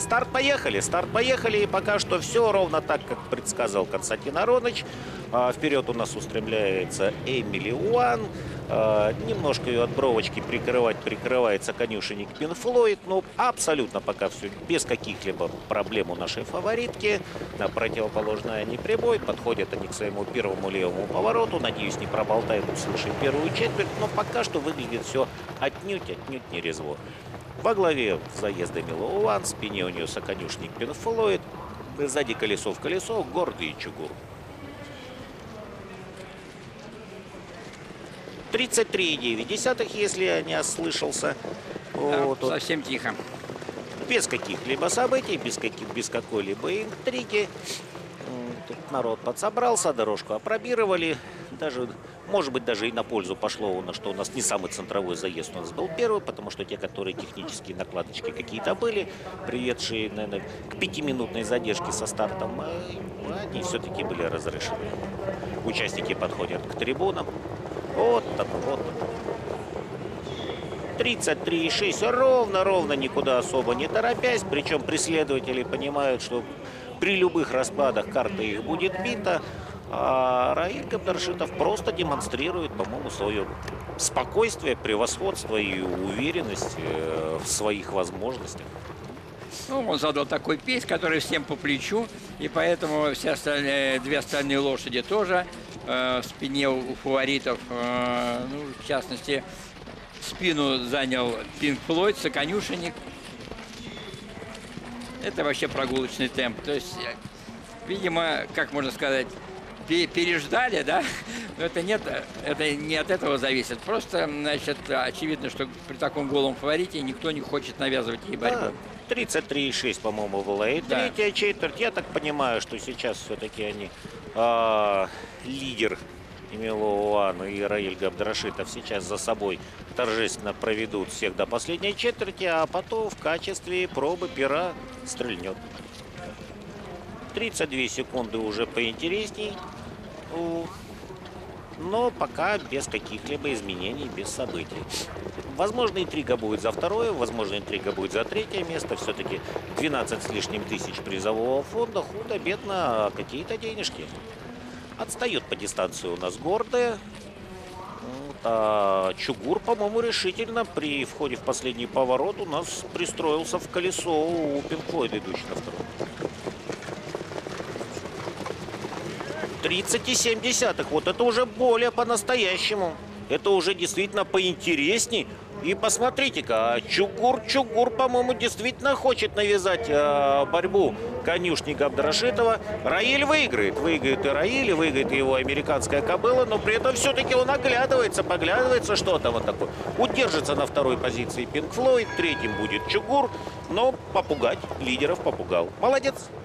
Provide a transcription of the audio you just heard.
Старт поехали, и пока что все ровно так, как предсказал Константин Аронович. Вперед у нас устремляется Эмили Уан. Немножко ее от бровочки прикрывается конюшенник Пинк-Флойд. Но абсолютно пока все без каких-либо проблем у нашей фаворитки. На противоположная не прибой. Подходят они к своему первому левому повороту. Надеюсь, не проболтают, услышим первую четверть. Но пока что выглядит все отнюдь не резво. Во главе заезда Эмили Уан. В спине у нее соконюшник Пинк-Флойд. Сзади колесо в колесо гордый Чугур. 33,9, если я не ослышался. Да, вот, совсем тихо. Без каких-либо событий, без какой-либо интриги. Тут народ подсобрался, дорожку опробировали. Даже, может быть, даже и на пользу пошло, что у нас не самый центровой заезд у нас был первый, потому что те, которые технические накладочки какие-то были, приведшие, наверное, к 5-минутной задержке со стартом, они все-таки были разрешены. Участники подходят к трибунам. Вот так, вот. 33,6, ровно, никуда особо не торопясь. Причем преследователи понимают, что при любых распадах карта их будет бита. А Раиль Габдрашитов просто демонстрирует, по-моему, свое спокойствие, превосходство и уверенность в своих возможностях. Ну, он задал такой пейс, который всем по плечу, и поэтому все остальные, две остальные лошади тоже в спине у фаворитов. Ну, в частности, спину занял Пинк-Флойд, соконюшенник. Это вообще прогулочный темп. То есть, видимо, как можно сказать, переждали, да? Но это не от этого зависит. Просто, значит, очевидно, что при таком голом фаворите никто не хочет навязывать ей борьбу. 33,6, по-моему, была и третья четверть. Я так понимаю, что сейчас все-таки они лидер Эмили Уан и Раиль Габдрашитов сейчас за собой торжественно проведут всех до последней четверти, а потом в качестве пробы пера стрельнет. 32 секунды уже поинтересней. Но пока без каких-либо изменений, без событий. Возможно, интрига будет за второе, возможно, интрига будет за третье место. Все-таки 12 с лишним тысяч призового фонда, худо-бедно, какие-то денежки. Отстает по дистанции у нас гордая. Чугур, по-моему, решительно при входе в последний поворот у нас пристроился в колесо у Пинк-Флойда, идущий на втором. 30,7. Вот это уже более по-настоящему. Это уже действительно поинтересней. И посмотрите-ка, Чугур, по-моему, действительно хочет навязать борьбу конюшни Габдрашитова. Раиль выиграет. Выиграет и Раиль, выиграет и его американская кобыла, но при этом все-таки он поглядывается что-то вот такое. Удержится на второй позиции Пинк-Флойд, третьим будет Чугур, но попугать лидеров попугал. Молодец.